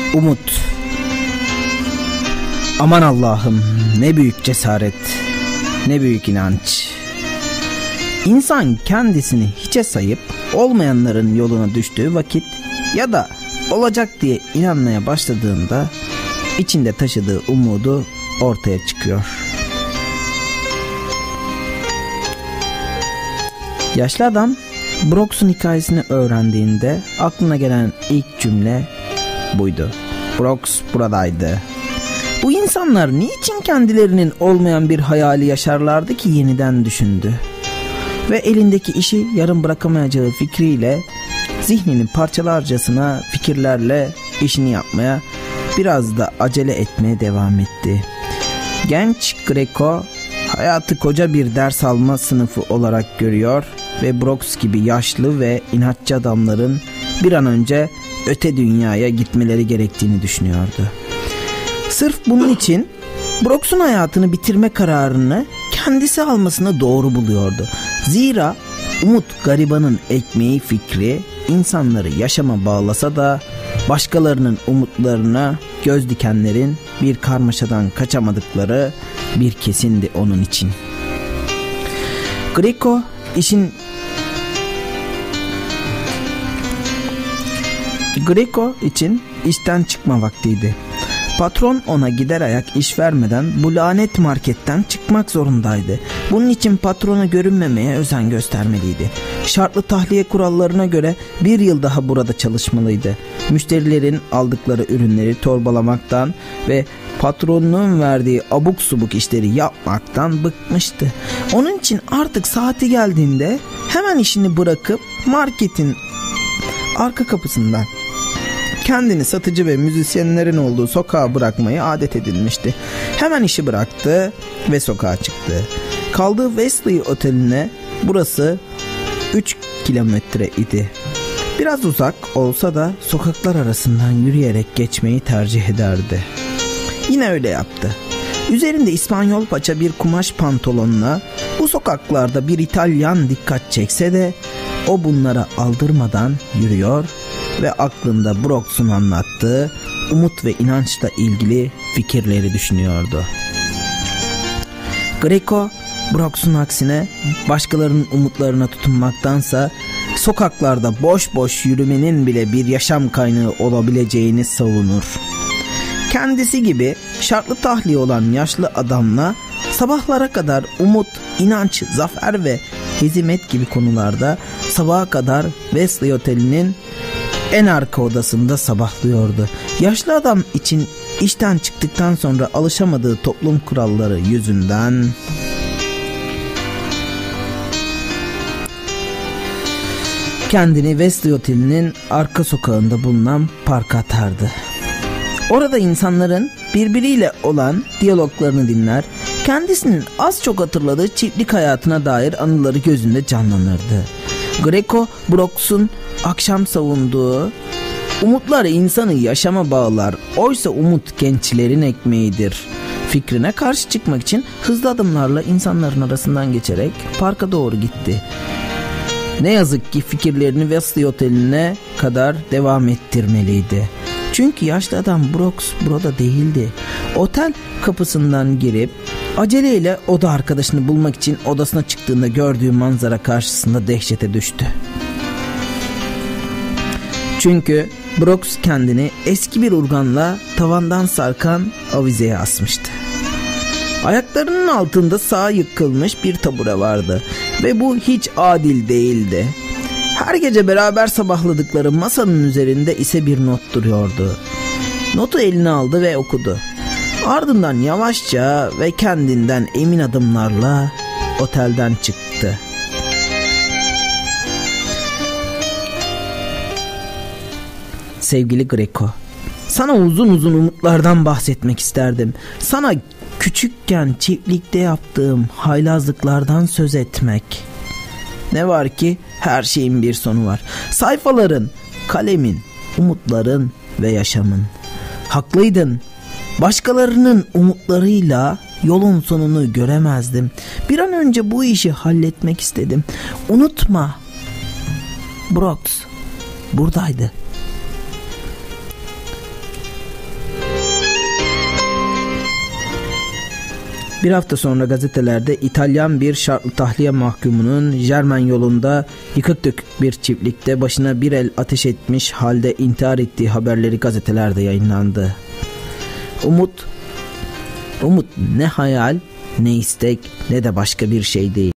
Umut. Aman Allah'ım, ne büyük cesaret, ne büyük inanç. İnsan kendisini hiçe sayıp olmayanların yoluna düştüğü vakit ya da olacak diye inanmaya başladığında içinde taşıdığı umudu ortaya çıkıyor. Yaşlı adam Brox'un hikayesini öğrendiğinde aklına gelen ilk cümle buydu. Brox buradaydı. Bu insanlar niçin kendilerinin olmayan bir hayali yaşarlardı ki yeniden düşündü. Ve elindeki işi yarım bırakamayacağı fikriyle zihnini parçalarcasına fikirlerle işini yapmaya, biraz da acele etmeye devam etti. Genç Greco hayatı koca bir ders alma sınıfı olarak görüyor ve Brox gibi yaşlı ve inatçı adamların bir an önce öte dünyaya gitmeleri gerektiğini düşünüyordu. Sırf bunun için Brox'un hayatını bitirme kararını kendisi almasını doğru buluyordu. Zira umut garibanın ekmeği fikri insanları yaşama bağlasa da başkalarının umutlarına göz dikenlerin bir karmaşadan kaçamadıkları bir kesindi onun için. Greco için işten çıkma vaktiydi. Patron ona gider ayak iş vermeden bu lanet marketten çıkmak zorundaydı. Bunun için patrona görünmemeye özen göstermeliydi. Şartlı tahliye kurallarına göre bir yıl daha burada çalışmalıydı. Müşterilerin aldıkları ürünleri torbalamaktan ve patronun verdiği abuk subuk işleri yapmaktan bıkmıştı. Onun için artık saati geldiğinde hemen işini bırakıp marketin arka kapısından kendini satıcı ve müzisyenlerin olduğu sokağa bırakmayı adet edinmişti. Hemen işi bıraktı ve sokağa çıktı. Kaldığı Wesley Oteli'ne burası 3 kilometre idi. Biraz uzak olsa da sokaklar arasından yürüyerek geçmeyi tercih ederdi. Yine öyle yaptı. Üzerinde İspanyol paça bir kumaş pantolonla bu sokaklarda bir İtalyan dikkat çekse de o bunlara aldırmadan yürüyor ve aklında Brox'un anlattığı umut ve inançla ilgili fikirleri düşünüyordu. Greco, Brox'un aksine başkalarının umutlarına tutunmaktansa sokaklarda boş boş yürümenin bile bir yaşam kaynağı olabileceğini savunur. Kendisi gibi şartlı tahliye olan yaşlı adamla sabahlara kadar umut, inanç, zafer ve hezimet gibi konularda sabaha kadar Wesley Oteli'nin en arka odasında sabahlıyordu. Yaşlı adam için işten çıktıktan sonra alışamadığı toplum kuralları yüzünden kendini Wesley Oteli'nin arka sokağında bulunan parka atardı. Orada insanların birbiriyle olan diyaloglarını dinler, kendisinin az çok hatırladığı çiftlik hayatına dair anıları gözünde canlanırdı. Greco, Brox'un akşam savunduğu umutlar insanı yaşama bağlar, oysa umut gençlerin ekmeğidir fikrine karşı çıkmak için hızlı adımlarla insanların arasından geçerek parka doğru gitti. Ne yazık ki fikirlerini Wesley Oteli'ne kadar devam ettirmeliydi. Çünkü yaşlı adam Brox burada değildi. Otel kapısından girip aceleyle oda arkadaşını bulmak için odasına çıktığında gördüğü manzara karşısında dehşete düştü. Çünkü Brox kendini eski bir urganla tavandan sarkan avizeye asmıştı. Ayaklarının altında sağa yıkılmış bir tabure vardı ve bu hiç adil değildi. Her gece beraber sabahladıkları masanın üzerinde ise bir not duruyordu. Notu eline aldı ve okudu. Ardından yavaşça ve kendinden emin adımlarla otelden çıktı. Sevgili Greco, sana uzun uzun umutlardan bahsetmek isterdim. Sana küçükken çiftlikte yaptığım haylazlıklardan söz etmek. Ne var ki her şeyin bir sonu var. Sayfaların, kalemin, umutların ve yaşamın. Haklıydın. Başkalarının umutlarıyla yolun sonunu göremezdim. Bir an önce bu işi halletmek istedim. Unutma, Brox buradaydı. Bir hafta sonra gazetelerde İtalyan bir şartlı tahliye mahkumunun Jermen yolunda yıkık dökük bir çiftlikte başına bir el ateş etmiş halde intihar ettiği haberleri gazetelerde yayınlandı. Umut ne hayal, ne istek, ne de başka bir şey değil.